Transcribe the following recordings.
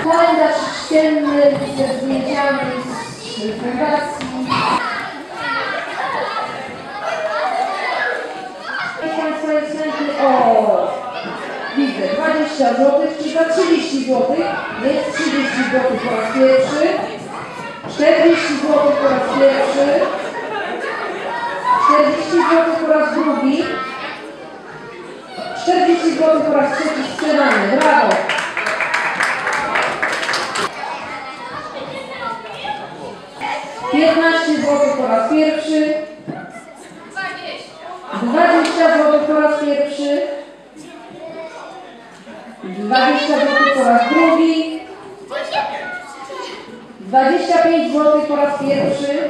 Kalendarz ścienny ze zdjęciami z fundacji. Państwo jest chętny, o, widzę, 20 zł, czy za 30 zł, jest 30 zł po raz pierwszy, 40 zł po raz pierwszy, 40 zł po raz drugi, 40 zł po raz trzeci sprzedany, brawo! $15 po raz pierwszy, 20 zł po raz pierwszy, 20 zł po raz drugi, 25 zł po raz pierwszy,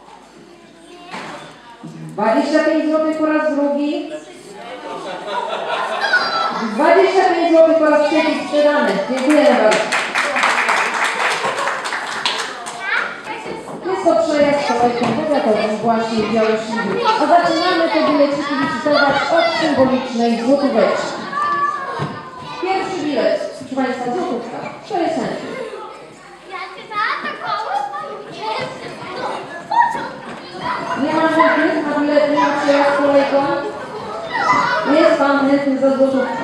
25 zł po raz drugi, 25 zł po raz trzeci sprzedane. Dziękujemy bardzo. Jest to przejazd kolejką powiatową właśnie w Białyszynie. A zaczynamy te bileciki licytować od symbolicznej złotóweczki. Pierwszy bilet, proszę Państwa, złotówka. To jest chętny. Nie ma chętnych na bilet, nie ma przejazd kolejką. Jest Pan chętny za złotówkę.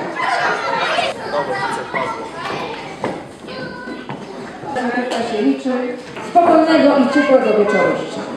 Reszta się liczy. Spokojnego i ciepłego wieczoru życzę.